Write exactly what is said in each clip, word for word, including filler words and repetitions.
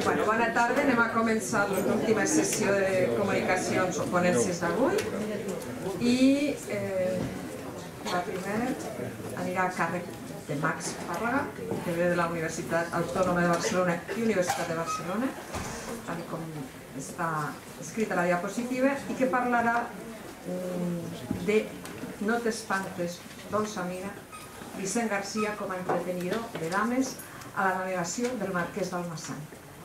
Bueno, bona tarda, anem a començar l'última sessió de comunicacions o ponències d'avui i la primera anirà a càrrec de Max Fàbrega, que ve de la Universitat Autònoma de Barcelona i Universitat de Barcelona, tal com està escrita a la diapositiva, i que parlarà de No t'espantes, dolça amiga, Vicent Garcia com a entretenidor de dames a la navegació del Marquès d'Almassana.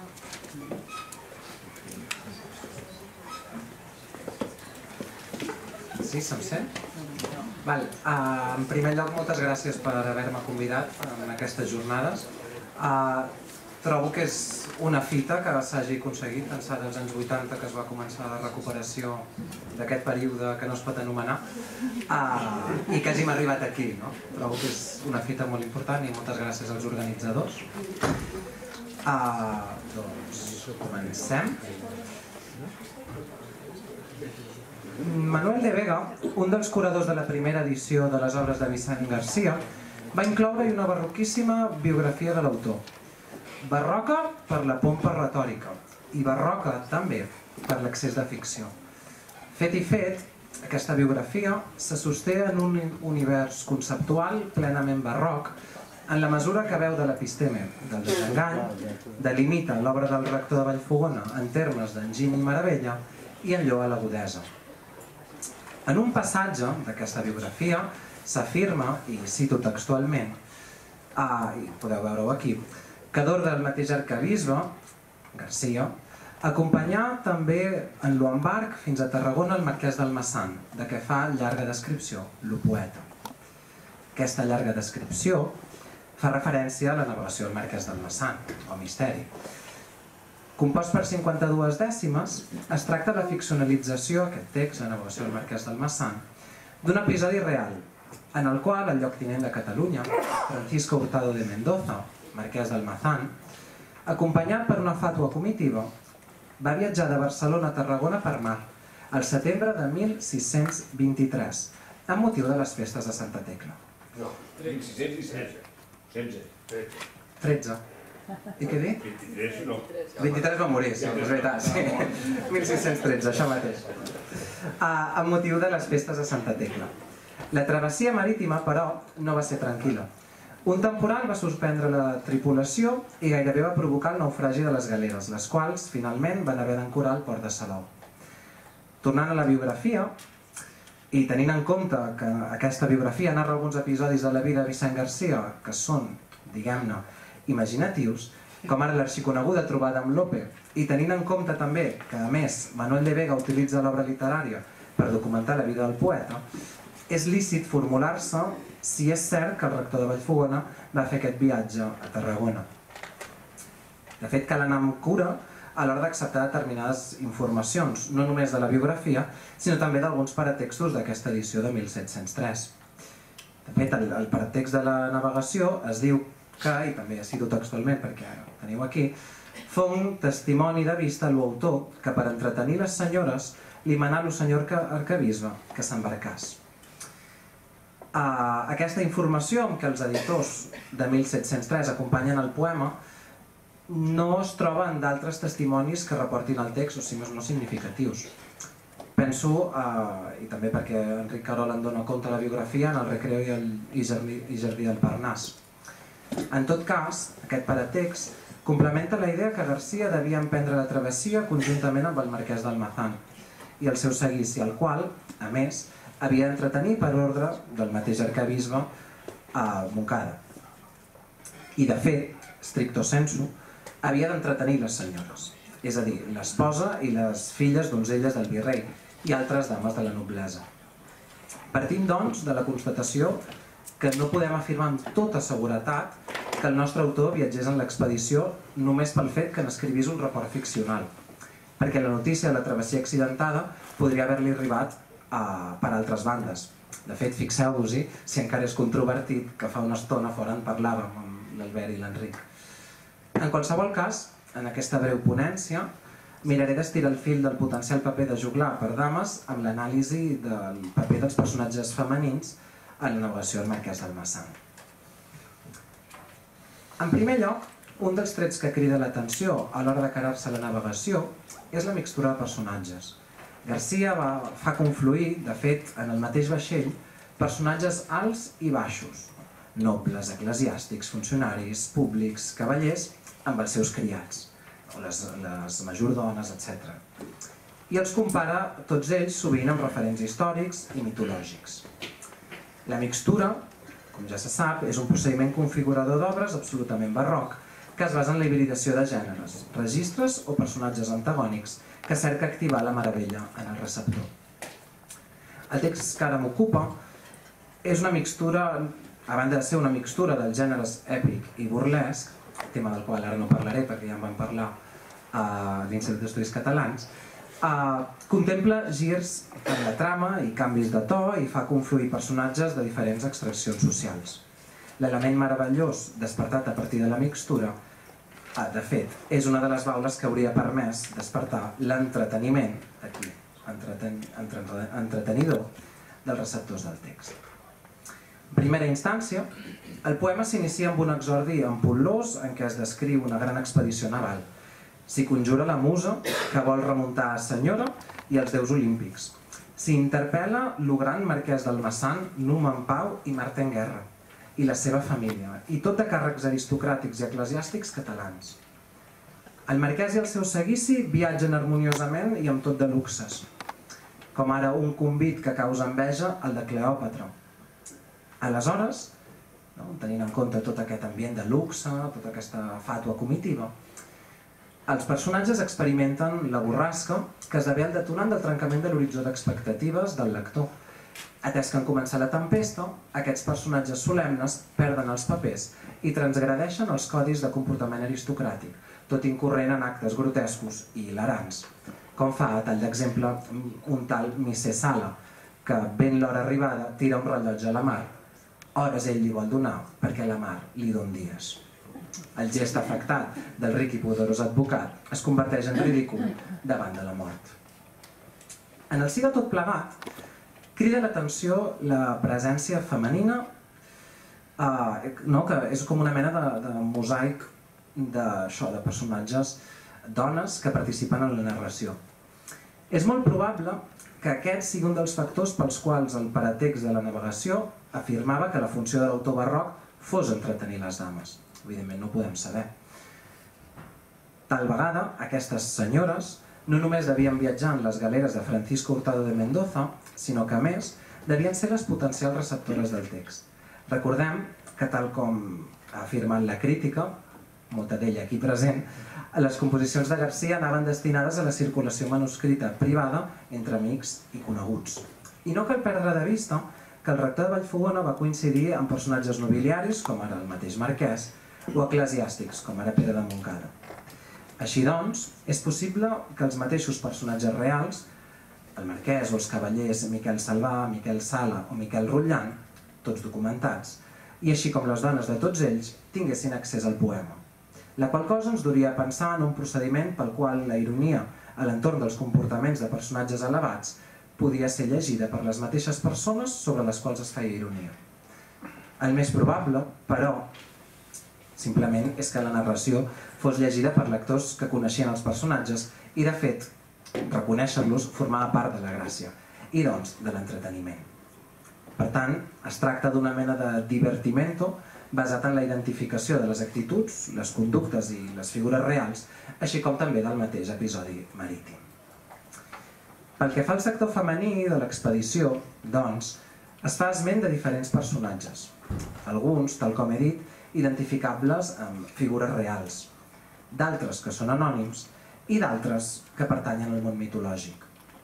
Sí, se'm sent? En primer lloc, moltes gràcies per haver-me convidat en aquestes jornades. Trobo que és una fita que s'hagi aconseguit d'ençà dels anys vuitanta, que es va començar la recuperació d'aquest període que no es pot anomenar, i que hàgim arribat aquí. Trobo que és una fita molt important i moltes gràcies als organitzadors. Doncs comencem. Manuel de Vega, un dels curadors de la primera edició de les obres de Vicent Garcia, va incloure-hi una barroquíssima biografia de l'autor. Barroca per la pompa retòrica i barroca també per l'excés de ficció. Fet i fet, aquesta biografia se sosté en un univers conceptual plenament barroc en la mesura que veu de l'episteme del desengany, delimita l'obra del rector de Vallfogona en termes d'enginy i meravella i en lloa l'agudesa. En un passatge d'aquesta biografia s'afirma, i cito textualment, i podeu veure-ho aquí, que d'ordre del mateix arquebisbe, Garcia, acompanyà també en l'embarc fins a Tarragona el Marquès d'Almassana, de què fa llarga descripció, lo poeta. Aquesta llarga descripció fa referència a la navegació del Marquès d'Almassana, o misteri. Compost per cinquanta-dues dècimes, es tracta de la ficcionalització, aquest text, la navegació del Marquès d'Almassana, d'un episodi real, en el qual el lloctinent de Catalunya, Francisco Hurtado de Mendoza, Marquès d'Almazán, acompanyat per una fàtua comitiva, va viatjar de Barcelona a Tarragona per mar, al setembre de mil sis-cents vint-i-tres, amb motiu de les festes de Santa Tecla. No, mil sis-cents disset. setze. tretze. I què dic? vint-i-tres no. vint-i-tres va morir, sí, és veritat, sí. mil sis-cents tretze, això mateix. Amb motiu de les festes de Santa Tecla. La travessia marítima, però, no va ser tranquil·la. Un temporal va suspendre la tripulació i gairebé va provocar el naufragi de les galeres, les quals, finalment, van haver d'ancorar al port de Salou. Tornant a la biografia, i tenint en compte que aquesta biografia narra alguns episodis de la vida de Vicent Garcia que són, diguem-ne, imaginatius, com ara l'arxiconeguda trobada amb Lope, i tenint en compte també que, a més, Manuel de Vega utilitza l'obra literària per documentar la vida del poeta, és lícit formular-se si és cert que el rector de Vallfogona va fer aquest viatge a Tarragona. De fet, cal anar amb cura a l'hora d'acceptar determinades informacions, no només de la biografia, sinó també d'alguns paratextos d'aquesta edició de mil set-cents tres. De fet, el paratext de la navegació es diu que, i també cito textualment perquè ho teniu aquí, fou un testimoni de vista a l'autor que per entretenir les senyores li manà al senyor arquebisbe que s'embarcàs. Aquesta informació amb què els editors de mil set-cents tres acompanyen el poema no es troba en d'altres testimonis que reportin el text, o si més no significatius. Penso, i també perquè Enric Carol en dona compte a la biografia, en el Recreo i Jardí del Parnàs. En tot cas, aquest paratext complementa la idea que Garcia devia emprendre la travessia conjuntament amb el Marquès d'Almazán i el seu seguici, el qual, a més, havia d'entretenir per ordre del mateix arquebisbe a Montcada. I de fet, stricto sensu, havia d'entretenir les senyores, és a dir, l'esposa i les filles donzelles del virrei i altres dames de la noblesa. Partim, doncs, de la constatació que no podem afirmar amb tota seguretat que el nostre autor viatgés en l'expedició només pel fet que n'escrivís un report ficcional, perquè la notícia de la travessia accidentada podria haver-li arribat per altres bandes. De fet, fixeu-vos-hi, si encara és controvertit, que fa una estona fora en parlàvem amb l'Albert i l'Enric. En qualsevol cas, en aquesta breu ponència, miraré d'estirar el fil del potencial paper de juglar per dames amb l'anàlisi del paper dels personatges femenins a la navegació del Marquès d'Almassana. En primer lloc, Un dels trets que crida l'atenció a l'hora de quedar-se a la navegació és la mixtura de personatges. Garcia va, fa confluir, de fet, en el mateix vaixell, personatges alts i baixos, nobles, eclesiàstics, funcionaris, públics, cavallers, amb els seus criats, o les, les majordones, etcètera. I els compara tots ells sovint amb referents històrics i mitològics. La mixtura, com ja se sap, és un procediment configurador d'obres absolutament barroc, que es basa en la hibridació de gèneres, registres o personatges antagònics que cerca activar la meravella en el receptor. El text que ara m'ocupa és una mixtura, a banda de ser una mixtura dels gèneres èpic i burlesc, tema del qual ara no parlaré perquè ja en vam parlar a l'Institut d'Estudis Catalans, Uh, contempla girs en la trama i canvis de to i fa confluir personatges de diferents extraccions socials. L'element meravellós despertat a partir de la mixtura, uh, de fet, és una de les baules que hauria permès despertar l'entreteniment, aquí, entreten, entre, entretenidor, dels receptors del text. En primera instància, el poema s'inicia amb un exordi ampollós en què es descriu una gran expedició naval. S'hi conjura la musa, que vol remuntar a Senyora i els déus olímpics. S'hi interpel·la lo gran marquès del Massan, Numa en pau i Marta en guerra, i la seva família, i tot de càrrecs aristocràtics i eclesiàstics catalans. El marquès i el seu seguici viatgen harmoniosament i amb tot de luxes, com ara un convit que causa enveja, el de Cleòpatra. Aleshores, no, tenint en compte tot aquest ambient de luxe, tota aquesta fàtua comitiva, els personatges experimenten la borrasca que esdevé el detonant del trencament de l'horitzó d'expectatives del lector. Atès que en començar la tempesta, aquests personatges solemnes perden els papers i transgredeixen els codis de comportament aristocràtic, tot incorrent en actes grotescos i hilarants, com fa, a tall d'exemple, un tal Misser Sala, que, ben l'hora arribada, tira un rellotge a la mar. Hores ell li vol donar perquè la mar li don dies. El gest afectat del ric i poderós advocat es converteix en ridícul davant de la mort. En el si de tot plegat, crida l'atenció la presència femenina, eh, no, que és com una mena de, de mosaic de, això, de personatges, dones que participen en la narració. És molt probable que aquest sigui un dels factors pels quals el paratext de la navegació afirmava que la funció de l'autor barroc fos entretenir les dames. Evidentment no ho podem saber. Tal vegada, aquestes senyores no només devien viatjar en les galeres de Francisco Hurtado de Mendoza, sinó que, a més, devien ser les potencials receptores del text. Recordem que, tal com ha afirmat la crítica, molta d'ella aquí present, les composicions de Garcia anaven destinades a la circulació manuscrita privada entre amics i coneguts. I no cal perdre de vista que el rector de Vallfogona va coincidir amb personatges nobiliaris, com ara el mateix marquès, o eclesiàstics, com ara Pere de Montcada. Així doncs, és possible que els mateixos personatges reals, el marquès o els cavallers Miquel Salvà, Miquel Sala o Miquel Rotllant, tots documentats, i així com les dones de tots ells, tinguessin accés al poema. La qual cosa ens duria a pensar en un procediment pel qual la ironia a l'entorn dels comportaments de personatges elevats podia ser llegida per les mateixes persones sobre les quals es feia ironia. El més probable, però, simplement és que la narració fos llegida per lectors que coneixien els personatges i, de fet, reconèixer-los formava part de la gràcia i, doncs, de l'entreteniment. Per tant, es tracta d'una mena de divertimento basat en la identificació de les actituds, les conductes i les figures reals, així com també del mateix episodi marítim. Pel que fa al sector femení de l'expedició, doncs, es fa esment de diferents personatges. Alguns, tal com he dit, identificables amb figures reals, d'altres que són anònims i d'altres que pertanyen al món mitològic.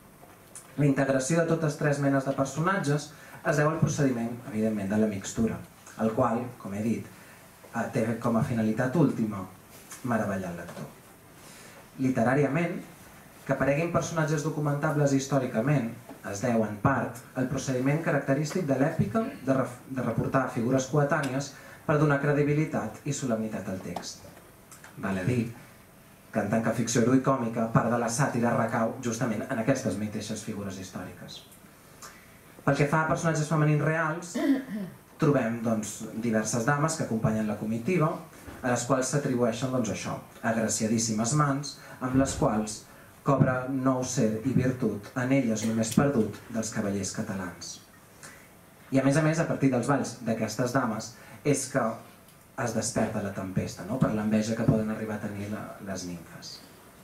La integració de totes tres menes de personatges es deu al procediment, evidentment, de la mixtura, el qual, com he dit, té com a finalitat última meravellar el lector. Literàriament, que apareguin personatges documentables històricament es deu, en part, al procediment característic de l'èpica de reportar figures coetànies per donar credibilitat i solemnitat al text. Val a dir que, en tant que ficció heroicòmica, part de la sàtira recau justament en aquestes mateixes figures històriques. Pel que fa a personatges femenins reals, trobem doncs, diverses dames que acompanyen la comitiva, a les quals s'atribueixen doncs, això, agraciadíssimes mans, amb les quals cobra nou ser i virtut, en elles només perdut, dels cavallers catalans. I a més a més, a partir dels balls d'aquestes dames, és que es desperta la tempesta, no? Per l'enveja que poden arribar a tenir la, les nimfes.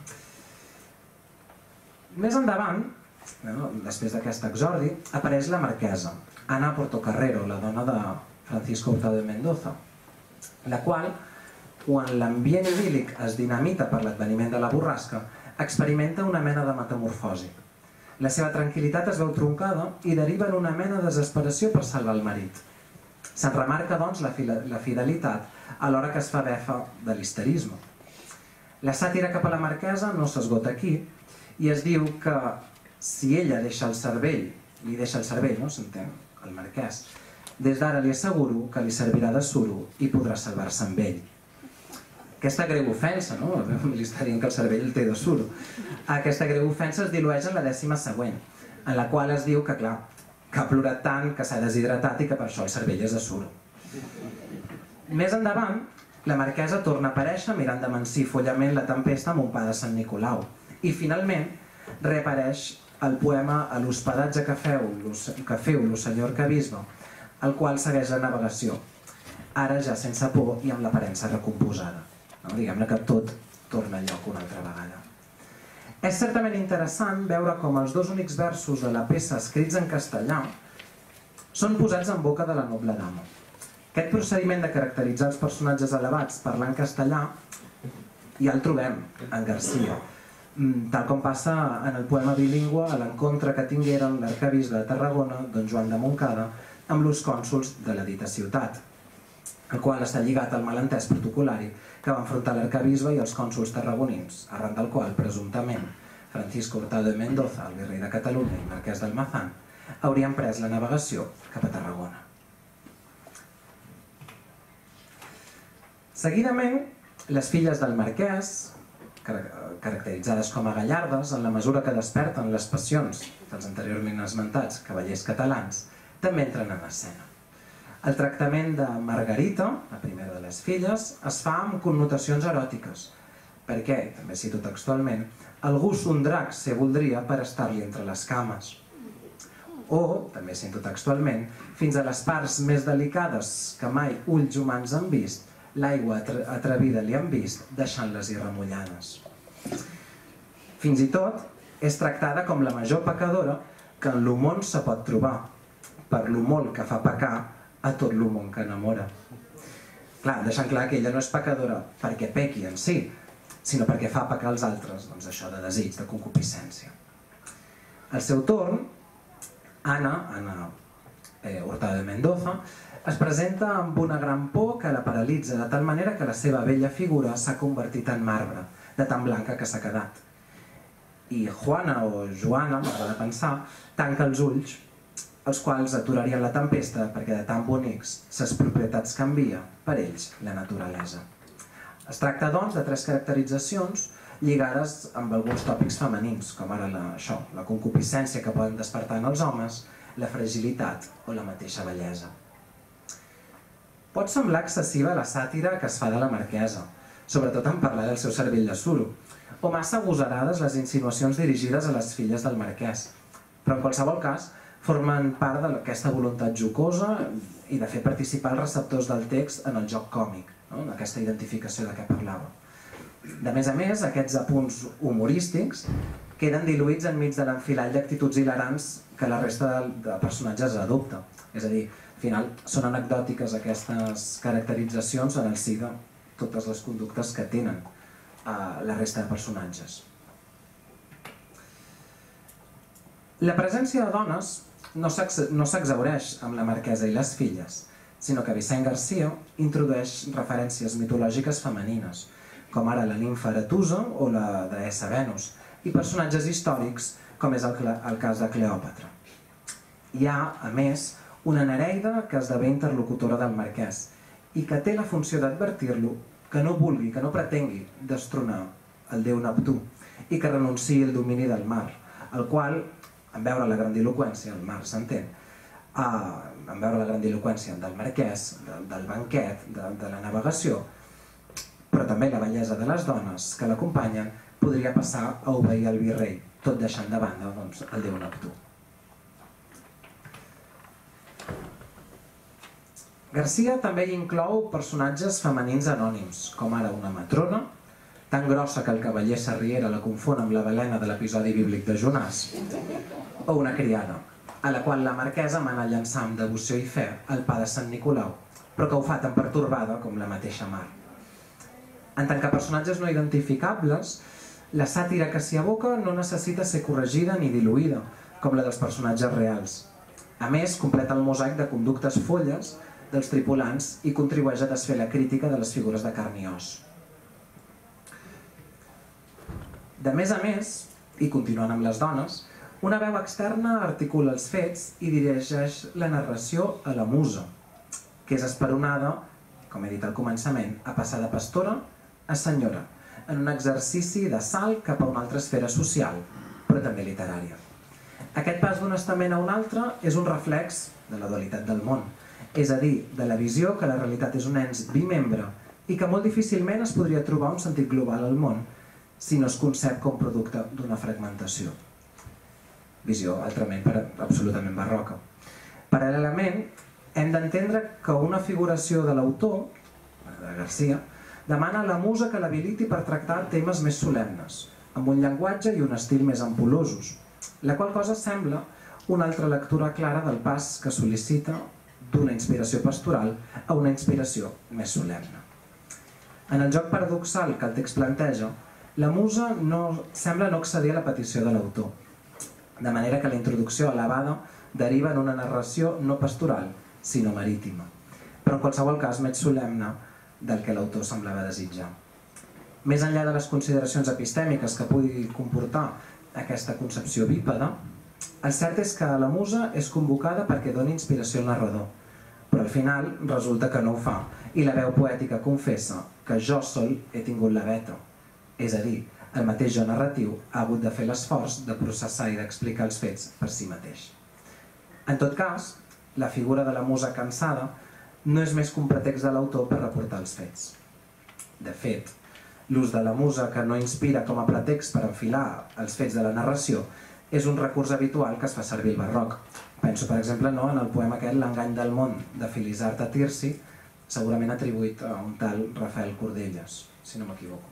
Més endavant, no? Després d'aquest exordi, apareix la marquesa, Ana Portocarrero, la dona de Francisco Hurtado de Mendoza, la qual, quan l'ambient idíl·lic es dinamita per l'adveniment de la borrasca, experimenta una mena de metamorfosi. La seva tranquil·litat es veu troncada i deriva en una mena de desesperació per salvar el marit. Se'n remarca, doncs, la, la fidelitat alhora que es fa befa de l'histerisme. La sàtira cap a la marquesa no s'esgota aquí i es diu que si ella deixa el cervell, li deixa el cervell, no s'entén, el marquès, des d'ara li asseguro que li servirà de suro i podrà salvar-se amb ell. Aquesta greu ofensa, no? Li està dient que el cervell el té de suro. Aquesta greu ofensa es dilueix en la dècima següent, en la qual es diu que, clar, que ha plorat tant, que s'ha deshidratat i que per això el cervell és de suro. Més endavant, la marquesa torna a aparèixer mirant de mansir follament la tempesta amb un pa de Sant Nicolau. I finalment reapareix el poema A l'hospedatge que feu, que feu lo senyor Arquebisbe, el qual segueix la navegació, ara ja sense por i amb l'aparença recomposada. No? Diguem-ne que tot torna a lloc una altra vegada. És certament interessant veure com els dos únics versos de la peça escrits en castellà són posats en boca de la noble dama. Aquest procediment de caracteritzar els personatges elevats parlant castellà ja el trobem en Garcia, tal com passa en el poema bilingüe A l'encontre que tingueren l'arquebisbe de Tarragona, don Joan de Montcada, amb los cònsols de la dita ciutat, el qual està lligat al malentès protocolari que va enfrontar l'arquebisbe i els cònsols tarragonins, arran del qual, presumptament, Francisco Hurtado de Mendoza, el virrei de Catalunya i marquès d'Almazán, haurien pres la navegació cap a Tarragona. Seguidament, les filles del marquès, caracteritzades com a gallardes, en la mesura que desperten les passions dels anteriorment esmentats cavallers catalans, també entren en escena. El tractament de Margarita, la primera de les filles, es fa amb connotacions eròtiques, perquè, també cito textualment, algú un drac se voldria per estar-li entre les cames. O, també cito textualment, fins a les parts més delicades que mai ulls humans han vist, l'aigua atrevida li han vist, deixant-les irremullades. Fins i tot, és tractada com la major pecadora que en lo món se pot trobar, per lo molt que fa pecar a tot lo món que enamora. Clar, deixant clar que ella no és pecadora perquè pequi en si, sinó perquè fa pecar als altres, doncs això de desig, de concupiscència. Al seu torn, Ana, Ana eh, Hurtado de Mendoza, es presenta amb una gran por que la paralitza de tal manera que la seva bella figura s'ha convertit en marbre, de tan blanca que s'ha quedat. I Juana o Joana, m'agrada pensar, tanca els ulls, els quals aturarien la tempesta perquè de tan bonics ses propietats canvia per ells la naturalesa. Es tracta, doncs, de tres caracteritzacions lligades amb alguns tòpics femenins, com ara la, això, la concupiscència que poden despertar en els homes, la fragilitat o la mateixa bellesa. Pot semblar excessiva la sàtira que es fa de la marquesa, sobretot en parlar del seu cervell de suro, o massa agosarades les insinuacions dirigides a les filles del marquès, però en qualsevol cas formen part d'aquesta voluntat jocosa i de fer participar els receptors del text en el joc còmic, no? En aquesta identificació de què parlava. De més a més, aquests apunts humorístics queden diluïts enmig de l'enfilall d'actituds hilarants que la resta de personatges adopta. És a dir, al final són anecdòtiques aquestes caracteritzacions en el si de totes les conductes que tenen la resta de personatges. La presència de dones no s'exhaureix amb la marquesa i les filles, sinó que Vicent Garcia introdueix referències mitològiques femenines, com ara la nimfa Aretusa o la deessa Venus, i personatges històrics com és el cas de Cleòpatra. Hi ha, a més, una Nereida que esdevé interlocutora del marquès i que té la funció d'advertir-lo que no vulgui, que no pretengui destronar el déu Neptú i que renunciï al domini del mar, el qual, en veure la grandiloqüència, el mar s'entén, en veure la grandiloqüència del marquès, del banquet, de la navegació, però també la bellesa de les dones que l'acompanyen podria passar a obeir el virrei, tot deixant de banda doncs, el déu Neptú. Garcia també hi inclou personatges femenins anònims, com ara una matrona, tan grossa que el cavaller Sarriera la confon amb la balena de l'episodi bíblic de Jonàs, o una criada, a la qual la marquesa mana llançar amb devoció i fe el pa de Sant Nicolau, però que ho fa tan pertorbada com la mateixa mar. En tant que personatges no identificables, la sàtira que s'hi aboca no necessita ser corregida ni diluïda, com la dels personatges reals. A més, completa el mosaic de conductes folles dels tripulants i contribueix a desfer la crítica de les figures de carn i os. De més a més, i continuant amb les dones, una veu externa articula els fets i dirigeix la narració a la musa, que és esperonada, com he dit al començament, a passar de pastora a senyora, en un exercici de salt cap a una altra esfera social, però també literària. Aquest pas d'un estament a un altre és un reflex de la dualitat del món, és a dir, de la visió que la realitat és un ens bimembre i que molt difícilment es podria trobar un sentit global al món si no es concep com producte d'una fragmentació. Visió altrament absolutament barroca. Paral·lelament, hem d'entendre que una figuració de l'autor, de Garcia, demana a la musa que l'habiliti per tractar temes més solemnes, amb un llenguatge i un estil més ampul·losos, la qual cosa sembla una altra lectura clara del pas que sol·licita d'una inspiració pastoral a una inspiració més solemne. En el joc paradoxal que el text planteja, la musa no, sembla no accedir a la petició de l'autor, de manera que la introducció elevada deriva en una narració no pastoral, sinó marítima, però en qualsevol cas més solemne del que l'autor semblava desitjar. Més enllà de les consideracions epistèmiques que pugui comportar aquesta concepció bípeda, el cert és que la musa és convocada perquè doni inspiració al narrador, però al final resulta que no ho fa i la veu poètica confessa que jo sol he tingut la veta, és a dir, el mateix jo narratiu ha hagut de fer l'esforç de processar i d'explicar els fets per si mateix. En tot cas, la figura de la musa cansada no és més que un pretext de l'autor per reportar els fets. De fet, l'ús de la musa que no inspira com a pretext per enfilar els fets de la narració és un recurs habitual que es fa servir al barroc. Penso, per exemple, no, en el poema aquest L'engany del món, de Filisart a Tirsi, segurament atribuït a un tal Rafael Cordelles, si no m'equivoco.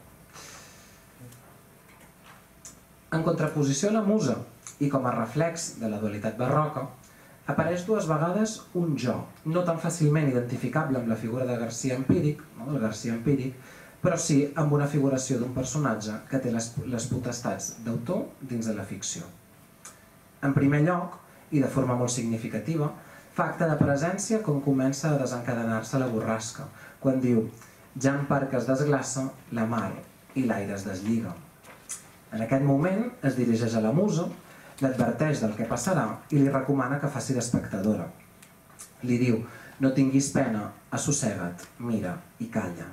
En contraposició a la musa, i com a reflex de la dualitat barroca, apareix dues vegades un jo, no tan fàcilment identificable amb la figura de Garcia empíric, no, el Garcia empíric, però sí amb una figuració d'un personatge que té les, les potestats d'autor dins de la ficció. En primer lloc, i de forma molt significativa, fa acte de presència com comença a desencadenar-se la borrasca, quan diu «Ja en part que es desglaça, la mar i l'aire es deslliga». En aquest moment es dirigeix a la musa, l'adverteix del que passarà i li recomana que faci d'espectadora. Li diu «No tinguis pena, assossega't, mira i calla».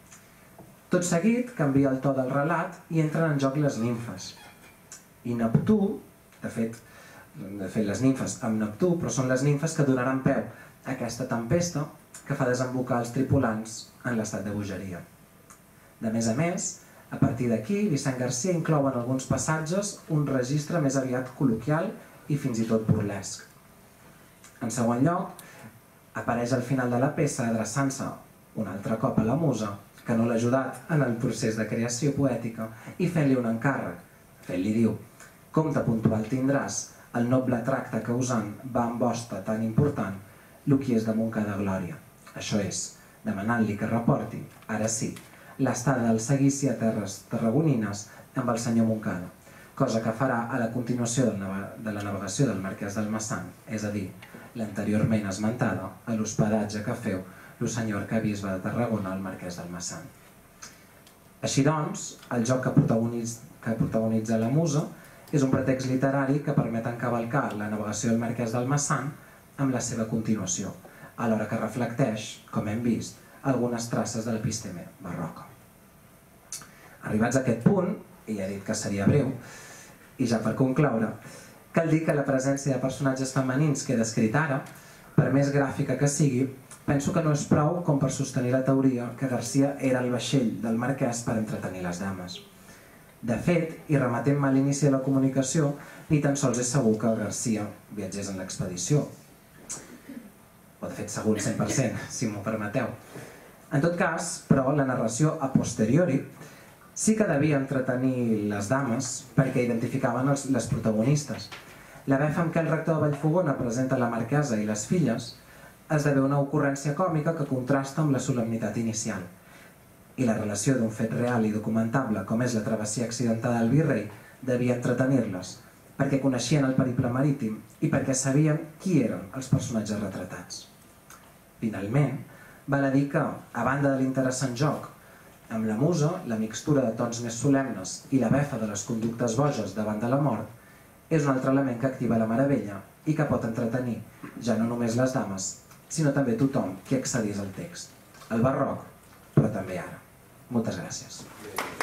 Tot seguit canvia el to del relat i entren en joc les nimfes. I Neptú, de fet, de fet les nimfes amb Neptú, però són les nimfes que donaran peu a aquesta tempesta que fa desembocar els tripulants en l'estat de bogeria. De més a més, a partir d'aquí, Vicent Garcia inclou en alguns passatges un registre més aviat col·loquial i fins i tot burlesc. En segon lloc, apareix al final de la peça adreçant-se un altre cop a la musa, que no l'ha ajudat en el procés de creació poètica, i fent-li un encàrrec. Fent-li diu, compte puntual tindràs, el noble tracte causant va amb hoste tan important, lo qui és damunt cada glòria. Això és, demanant-li que reporti, ara sí, l'estada del seguici a terres tarragonines amb el senyor Montcada, cosa que farà a la continuació de la navegació del Marquès d'Almassán, és a dir, l'anteriorment esmentada a l'hospedatge que feu el senyor arquebisbe de Tarragona al Marquès d'Almassán. Així doncs, el joc que protagonitza la musa és un pretext literari que permet encavalcar la navegació del Marquès d'Almassán amb la seva continuació, alhora que reflecteix, com hem vist, algunes traces de l'episteme barroca. Arribats a aquest punt, i ja he dit que seria breu, i ja per concloure, cal dir que la presència de personatges femenins que he descrit ara, per més gràfica que sigui, penso que no és prou com per sostenir la teoria que Garcia era el vaixell del marquès per entretenir les dames. De fet, i remetent-me a l'inici de la comunicació, ni tan sols és segur que Garcia viatgés en l'expedició. O de fet segur el cent per cent, si m'ho permeteu. En tot cas, però, la narració a posteriori sí que devia entretenir les dames perquè identificaven les protagonistes. La befa amb què el rector de Vallfogona presenta la marquesa i les filles esdevé una ocurrència còmica que contrasta amb la solemnitat inicial. I la relació d'un fet real i documentable com és la travessia accidentada del virrei devia entretenir-les, perquè coneixien el periple marítim i perquè sabien qui eren els personatges retratats. Finalment, val a dir que, a banda de l'interessant joc, amb la musa, la mixtura de tons més solemnes i la befa de les conductes boges davant de la mort, és un altre element que activa la meravella i que pot entretenir ja no només les dames, sinó també tothom qui accedís al text. El barroc, però també ara. Moltes gràcies.